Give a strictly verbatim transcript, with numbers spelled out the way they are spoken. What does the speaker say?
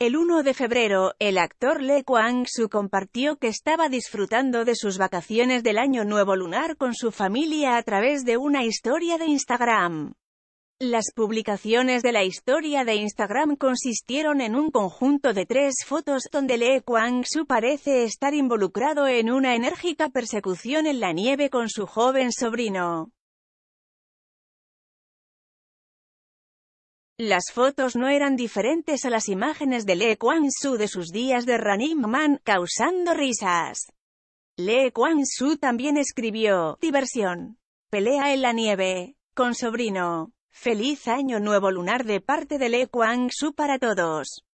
El uno de febrero, el actor Lee Kwang-soo compartió que estaba disfrutando de sus vacaciones del Año Nuevo Lunar con su familia a través de una historia de Instagram. Las publicaciones de la historia de Instagram consistieron en un conjunto de tres fotos, donde Lee Kwang-soo parece estar involucrado en una enérgica persecución en la nieve con su joven sobrino. Las fotos no eran diferentes a las imágenes de Lee Kwang-soo de sus días de Running Man, causando risas. Lee Kwang-soo también escribió: diversión. Pelea en la nieve. Con sobrino. Feliz Año Nuevo Lunar de parte de Lee Kwang-soo para todos.